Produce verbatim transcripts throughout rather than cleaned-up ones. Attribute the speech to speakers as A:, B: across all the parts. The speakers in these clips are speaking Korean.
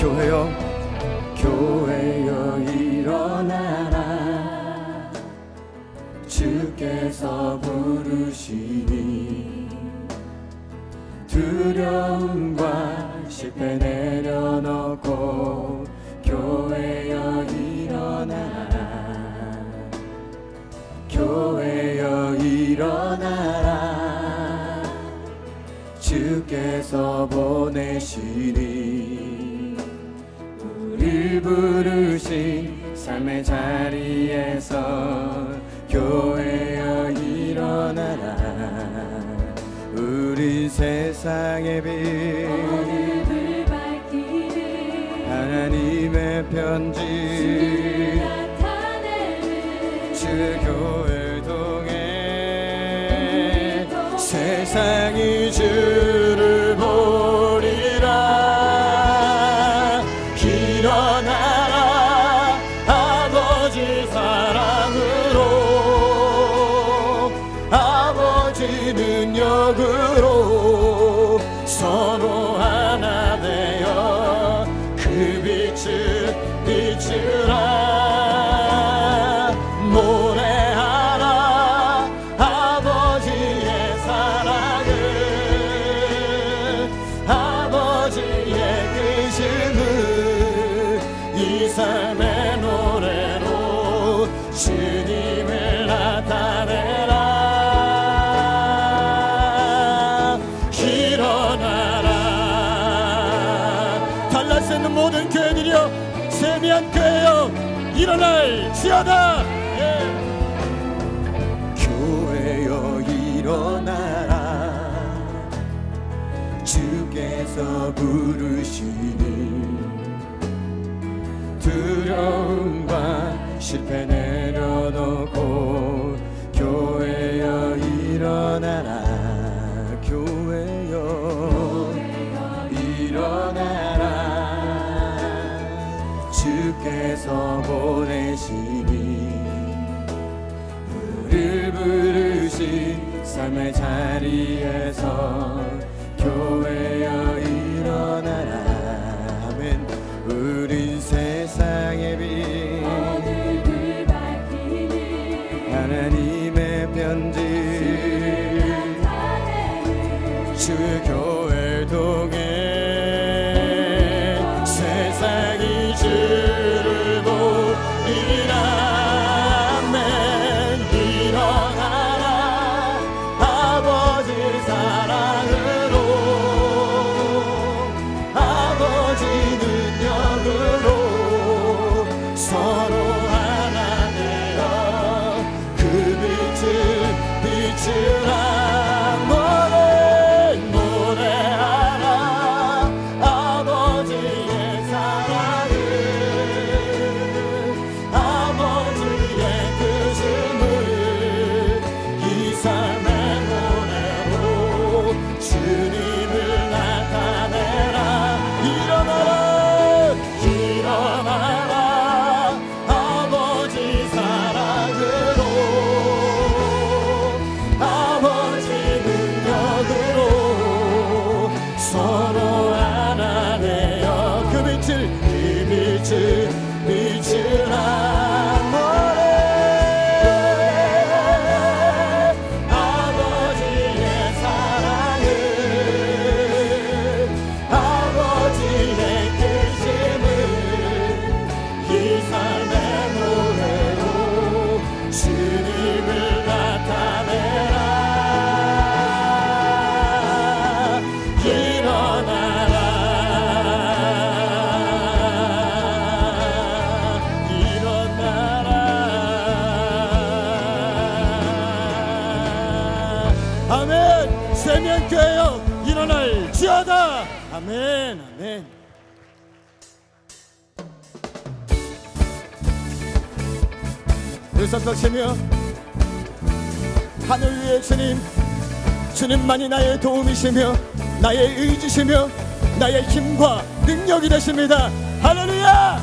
A: 교회여 교회여 일어나라 주께서 부르시니 두려움과 실패 내려놓고 교회여 일어나라 교회여 일어나라 주께서 보내시니 우리 부르신 삶의 자리에서 교회여 일어나라 우리 세상의 빛
B: 어둠을 밝히는
A: 하나님의 편지
B: 주 나타내는
A: 주 교회를 통해 세상이 주를 보리라 일어나라 아버지 사랑으로 아버지 능력으로 서로 하나 되어 그 빛을 비추라 노래하라 아버지의 사랑을 아버지의 크심을 이 삶의 노래로 주님을 나타내라 모든 교회들이여 세미한 교회여 일어날지어다 예. 교회여 일어나라 주께서 부르시니 두려움과 실패 내려놓고 교회여 일어나라 교회여 일어나라 주께서 보내시니 우리를 부르신 삶의 자리에서 교회여 일어나라 아멘 우린 세상의 빛
B: 어둠을 밝히는
A: 하나님의 편지 주 교회를 통해 세상이 주를 보리라 아멘 일어나라 아버지 사랑으로 아버지 능력으로 서로 하나 되어 그 빛을 비추라 아멘 세면교회여 일어날지어다 아멘 아멘 의사석치며 하늘 위의 주님 주님만이 나의 도움이시며 나의 의지시며 나의 힘과 능력이 되십니다 할렐루야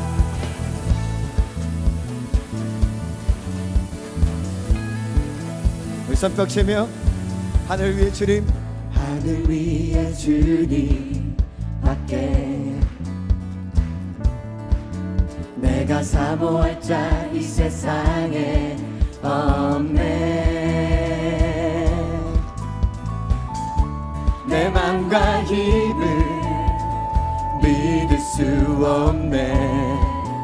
A: 의사석치며 하늘 위의 주님
C: 하늘 위의 주님 밖에 내가 사모할 자 이 세상에 없네. 내 맘과 힘을 믿을 수 없네.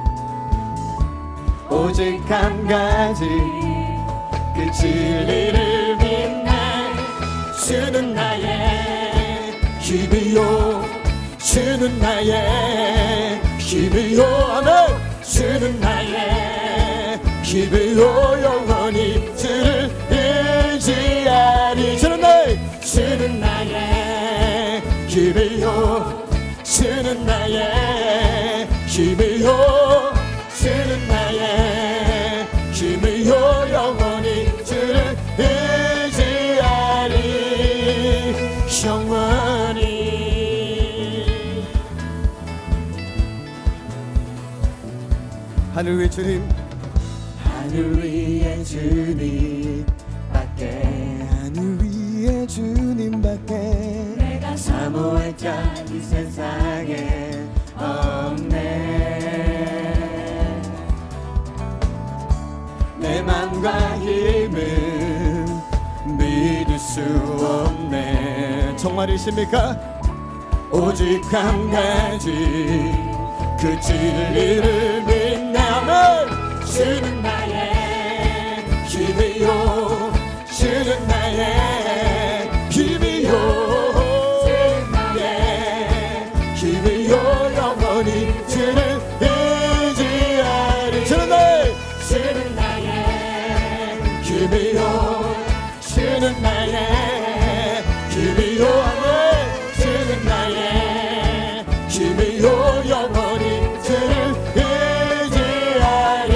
C: 오직 한 가지 그 진리를 믿네. 주는 나의 힘이요, 주는 나의 힘이요. 아멘. 주는 나의 힘이요, 영원히 주를 의지하리. 주는 나의 주는 나의 힘이요, 주는 나의 힘이요, 주는 나의 힘이요, 영원히 주를 의지하리. 영원히.
A: 하늘 위의 주님,
C: 하늘 위에 주님밖에,
A: 하늘 위의 주님밖에
C: 내가 사모할 자 이 세상에 없네. 내 맘과 힘을 믿을 수 없네.
A: 정말이십니까?
C: 오직 한 가지 그 진리를 믿네. 아멘. 주는 나의 힘이요, 주는 나의 힘이요, 주는 나의 힘이요, 영원히 주를 의지하리. 주는 나의 주는 나의 힘이요, 주는 나의 힘이요. 아멘. 주는 나의 힘이요, 영원히 주를 의지하리.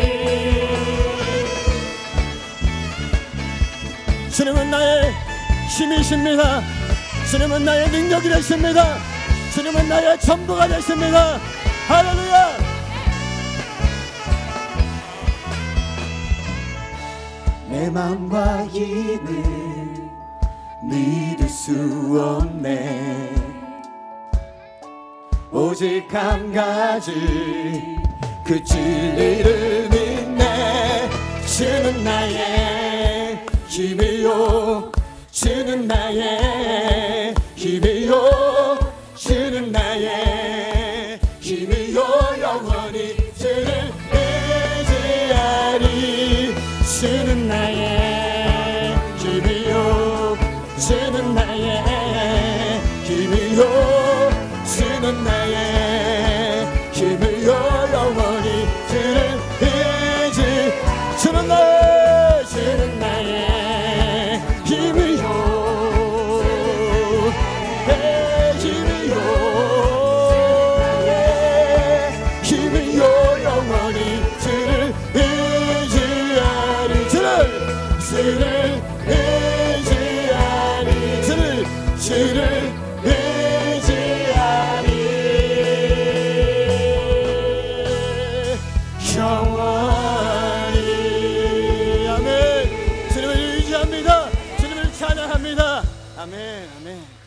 A: 주님은 나의 힘이십니다. 주님은 나의 능력이 되십니다. 주님은 나의 전부가 되십니다. 할렐루야.
C: 내 맘과 힘을 믿을 수 없네. 오직 한 가지 그 진리를 믿네. 주는 나의 힘이요, 주는 나의 힘이요, 주는 나의 힘이요, 영원히 주를 의지하리. 주는 나의 힘이요, 주는 나의 힘이요, 주는 나의 힘이요, 영원히 주를 의지. 주는 나의 주는 나의 힘이요, 내 힘이요, 힘이요, 영원히 주를 의지하리. 주를 주를 의지하리. 주를 주를 의지하리. 영원히.
A: 아멘. 주님을 의지합니다. 주님을 찬양합니다. 아멘, 아멘.